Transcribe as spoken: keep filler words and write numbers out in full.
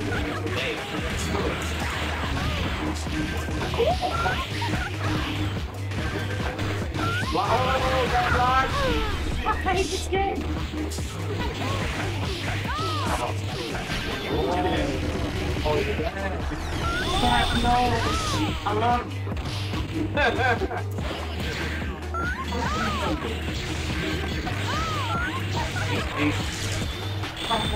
Wow, that block! I hate this game! Oh, yeah. No! I love